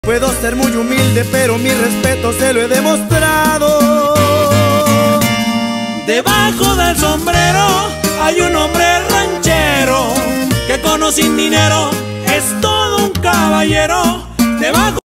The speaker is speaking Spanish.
Puedo ser muy humilde, pero mi respeto se lo he demostrado. Debajo del sombrero hay un hombre ranchero que con o sin dinero es todo un caballero. Debajo